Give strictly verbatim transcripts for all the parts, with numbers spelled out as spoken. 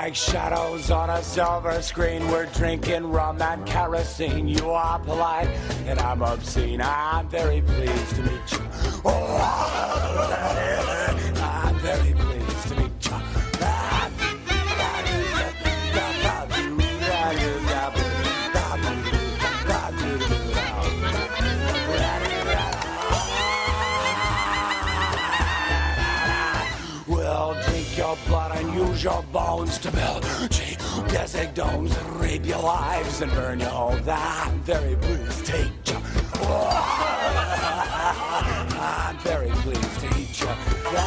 like shadows on a silver screen. We're drinking rum and kerosene. You are polite and I'm obscene. I'm very pleased to meet you. Oh, I'm very pleased to meet you. We'll drink your blood and use your bones to build geodesic domes, rape your lives and burn your homes. I'm very pleased to eat you. I'm very pleased to eat you.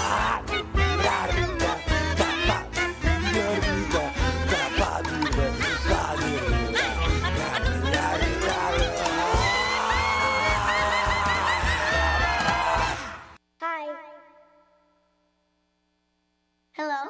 Hello?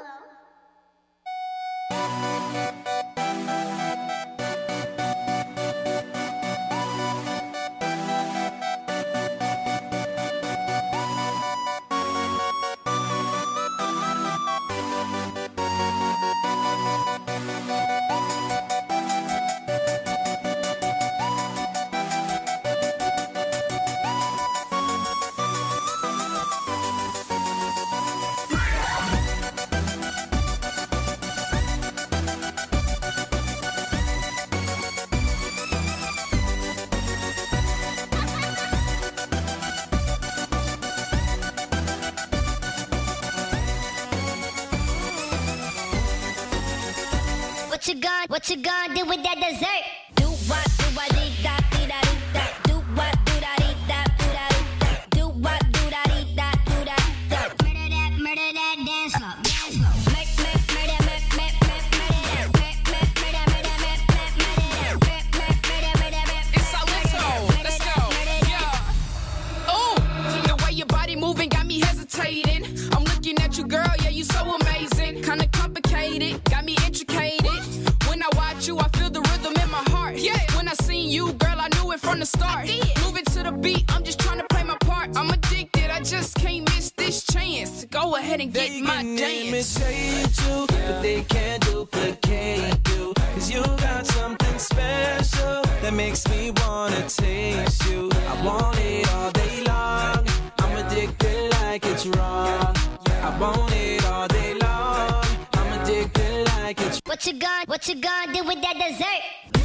What you gonna, what you gonna do with that dessert? Do what, do what, dee da, dee da, dee da. Do what, do da, dee da, do da, dee da. Do what, do da, dee da, do da, da. Murder that, murder that, dance floor, dance floor. Make, make, murder, make, make, make, murder that. Make, make, murder, murder, make, make, murder that. Make, make, murder, murder, make, make. It's Salento. Let's go. Yeah. Ooh, the way your body moving got me hesitating. I'm looking at you, girl. Yeah, you so amazing. Kinda complicated, got me intricated. When I watch you, I feel the rhythm in my heart. Yeah. When I seen you, girl, I knew it from the start. Moving to the beat, I'm just trying to play my part. I'm addicted, I just can't miss this chance to go ahead and get they my can dance. imitate you, but they can't duplicate you. Cause you got something special that makes me wanna taste you. I want it all day long. I'm addicted like it's wrong. I want it all day long. I'm addicted like it's What you gonna, what you gonna do with that dessert?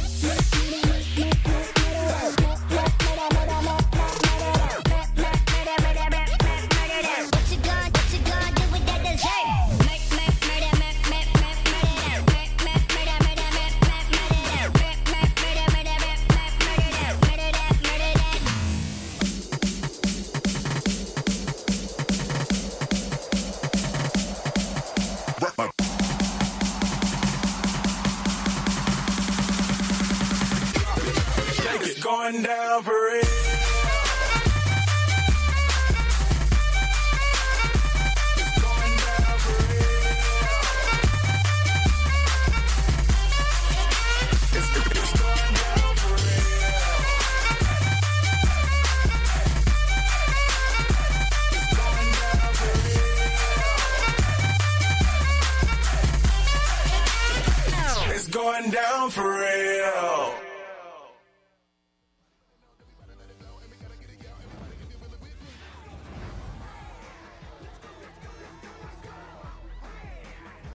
What you gonna, what you gonna do with that dessert? Make, make, murder, make, make, make, murder that. Make, make, murder, murder, make, make, murder that. Make, make, murder, murder, make, make, murder that. Murder that, murder that. It's going down for real. It's going down for real. It's, it's going down for real. It's going down for real. It's going down for real.